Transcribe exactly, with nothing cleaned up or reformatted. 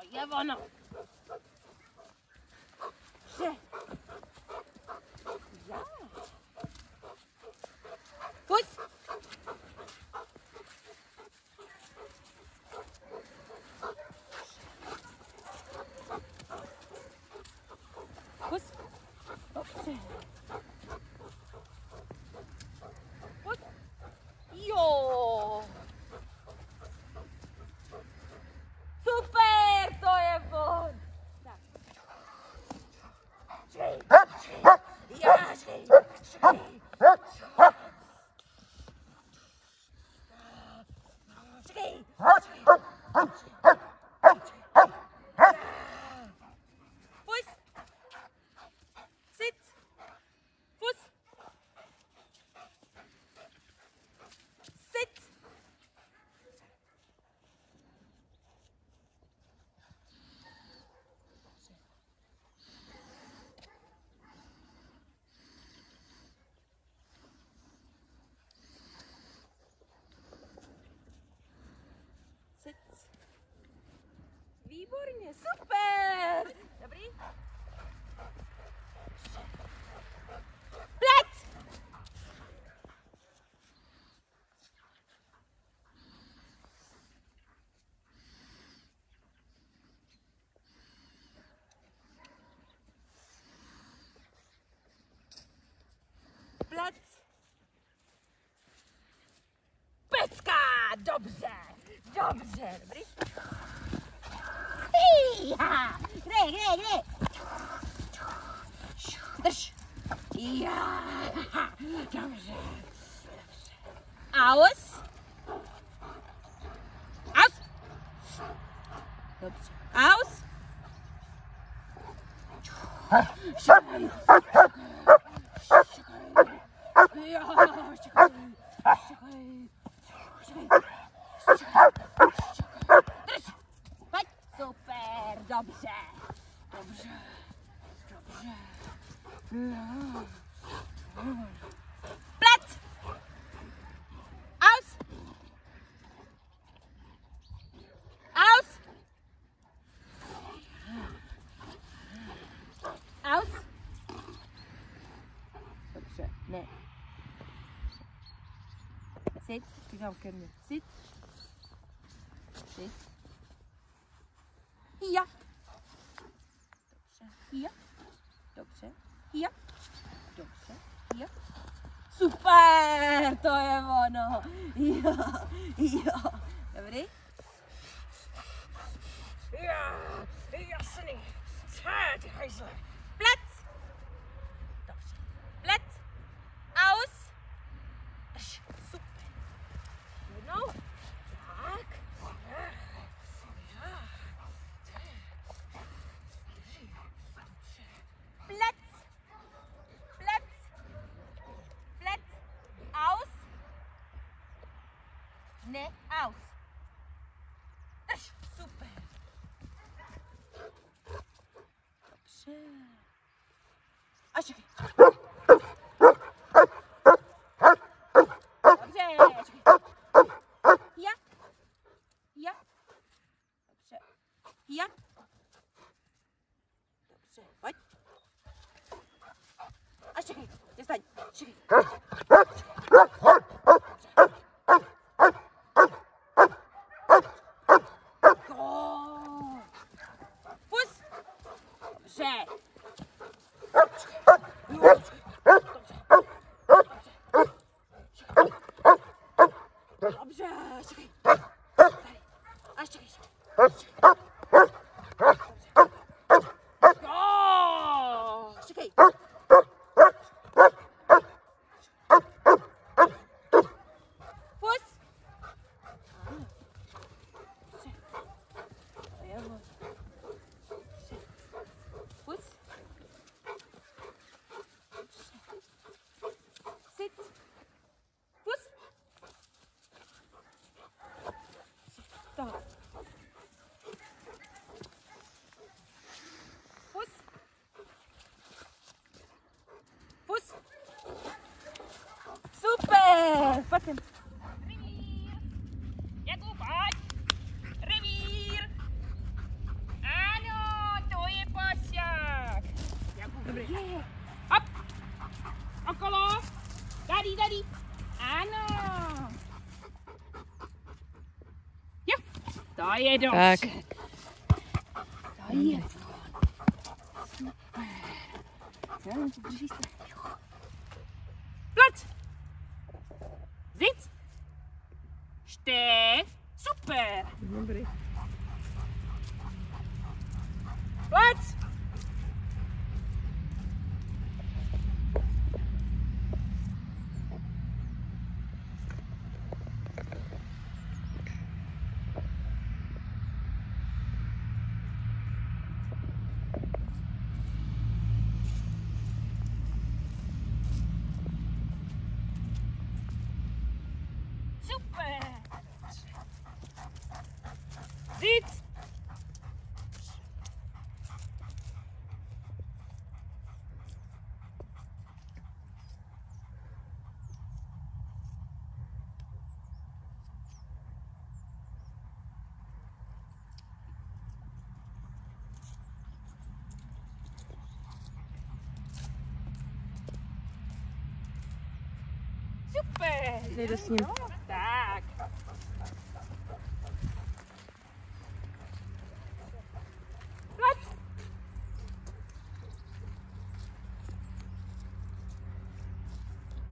je ono. Že? Já. Pojď. Pojď. Dobře. Pojď. Jo. Super, to je on. Tak. Žej. Já žej. Žej. Čekej. Pojď. Sit. Pojď. Sit. Výborně, super! Dobrý? Plec! Plec! Pecka! Dobře! Dobře, dobrý? Ja, kde, kde, kde? Drž. Ja, dobře. Aus. Aus. Dobře. Aus. Šakaj. Šakaj. Ja, šakaj. Šakaj. Šakaj. Drž. Pojď. Super, dobře. Dobře. Dobře. Plec. Aus. Aus. Aus. Dobře, ne. Sit, říkám ke mně. Sit. Sit. Ja. Dobře. Ja. Dobře. Ja. Dobře. Ja. Super, to je ono. Jo. Jo. Dobrý? Ja. Jasný. Ty hajzle. Plec. Dobře. Plec. Aus. Drž. Super. Jednou. Tak. Plec. Plec. Plec. Aus. Ne, aus. Drž. Super. Dobře. A čekaj. Dobře, čekaj. Ja. Ja. Dobře. Ja. Dobře, pojď. A čekaj, přestaň, čekaj. Pus. Dobře. Dobře, čekaj. Tady. A čekaj. Čekaj. Super! Pojď sem. Revír! Iago, pojď! Revír! Dobrý. Hop. Okolo. Tady, tady. Ano. Jo. To je dost. Tak. To je. Drží se. Plat. Zic. Šte. Super. Dobrý. Plat. Super. Zic. Super. Jde s ním.